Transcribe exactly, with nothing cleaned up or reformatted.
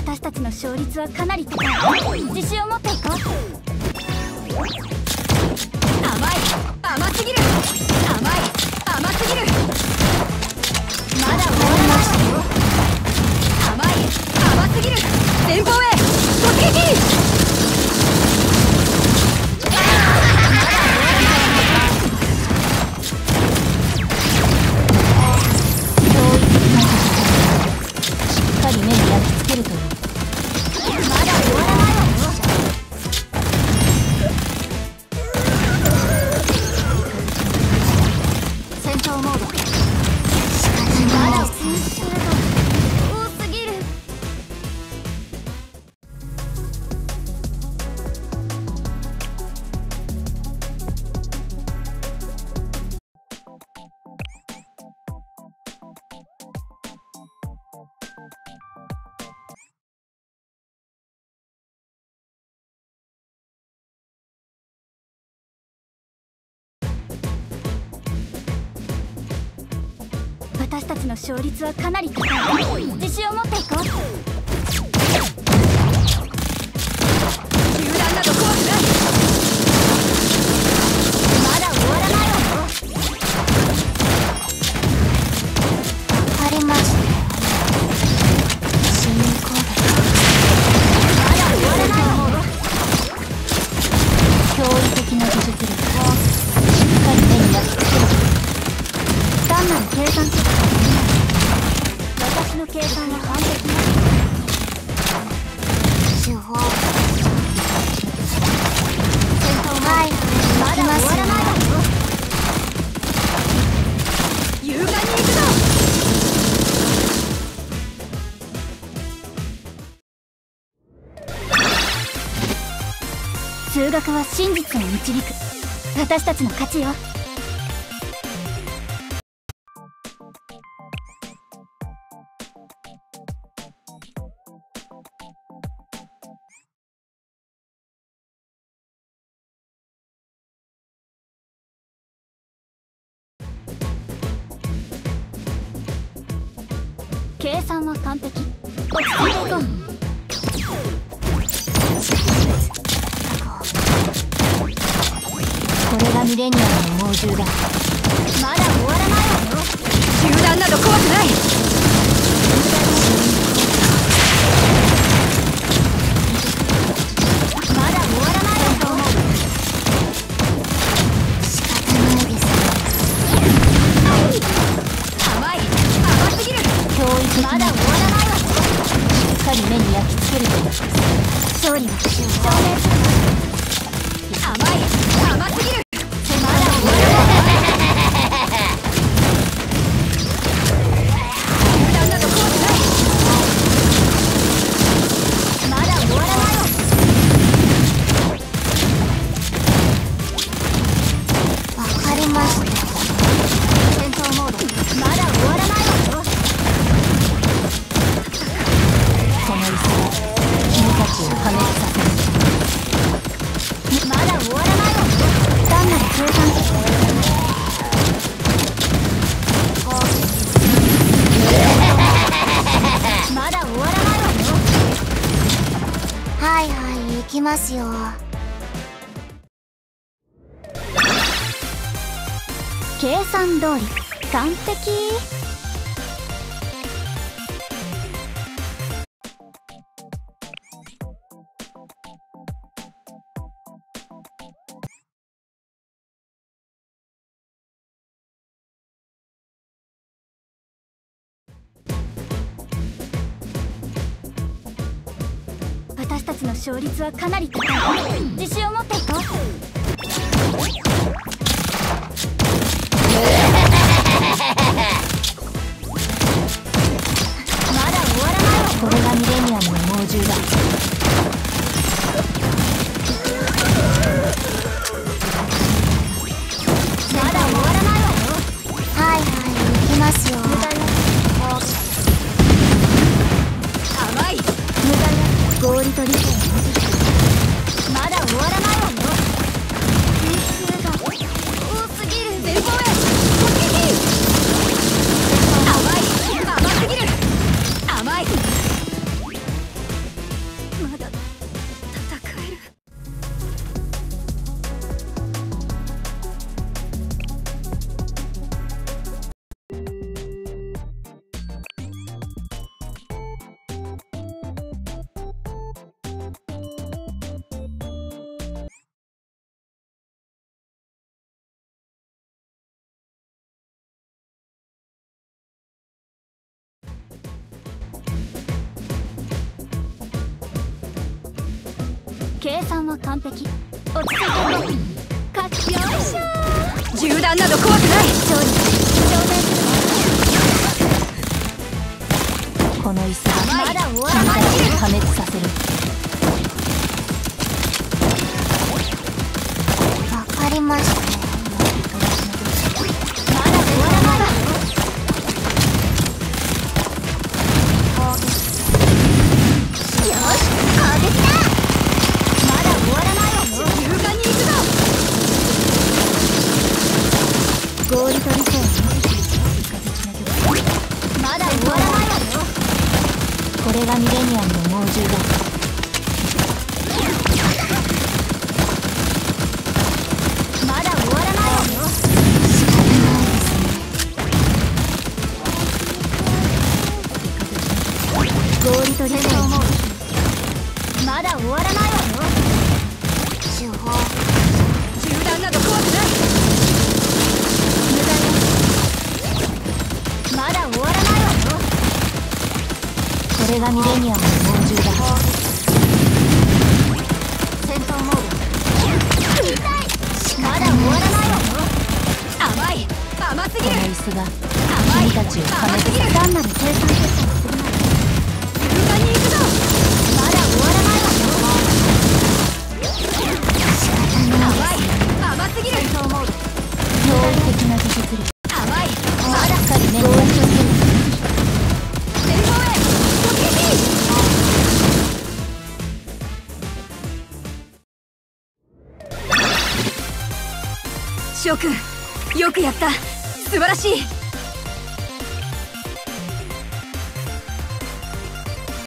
私たちの勝率はかなり高い。自信を持っていこう。甘い、甘すぎる、甘い、甘すぎる。まだ終わらないわよ。甘い、甘すぎる。前方へ突撃。私たちの勝率はかなり高い。自信を持っていこう。油断など怖くない。まだ終わらないわよ。わかりました。進行だ。まだ終わらないわよ。驚異的な技術力をしっかり目に焼き付ける。単なる計算とか私の計算は完璧な手法。戦闘もはいまだ終わらないわよ。勇敢に行くぞ。数学は真実を導く。私たちの勝ちよ。計算は完璧。落ち着いていこう。これがミレニアムの猛獣だ。まだ終わらないわよ。銃弾など怖くない。まだ終わらないわと思う。仕方ないです。甘い、甘すぎる。まだ終わらないわ。しっかり目に焼き付けると勝利は証明する。甘い、甘すぎる。まだ終わらないわ。油断など怖くない。まだ終わらないわ。わかりました。戦闘モード。まだ終わらないわよ。この椅子は君たちを破滅させる。まだ終わらないわ。単なる計算機。まだ終わらないわよ。はいはい行きますよ。計算通り完璧。私たちの勝率はかなり高い。自信を持っていこう。まだ終わらないわ。これがミレニアムの猛獣だ。まだ終わらないわよ。はいはい行きますよ。甘い、無駄な合理と理性。まだ終わらないわよ。点数が多すぎる。前方へ突撃。 計算は完璧。落ち着いて動く。かっよいしょー。 銃弾など怖くない。 勝利証明する。この椅子がまだ終わらない。君たちを破滅させる。わかりました。まだ終わらないわ。よし、攻撃だ。まだ終わらないわよ。勇敢に行くぞ。ゴールドリセン。まだ終わらないわよ。これがミレニアムの猛獣だ。まだ終わらないわよ。仕方ないですね。ゴールドリセン。まだ終わらないわよ。手法。 銃弾など怖くない。 無駄よ。まだ終わらないわよ。これがミレニアムの猛獣だ。戦闘モード。痛い。まだ終わらないわよ。 甘い。甘すぎる。 この椅子が甘い。 君たちを破滅させる。単なる生産結果にすぎない。 勇敢に行くぞ。 まだ終わらないわよ。仕方ない。 甘い。甘すぎる。 戦闘モード。驚異的な技術力。 甘い。 まだしっかり面をしてる。 前方へ突撃。諸君、よくやった。素晴らしい。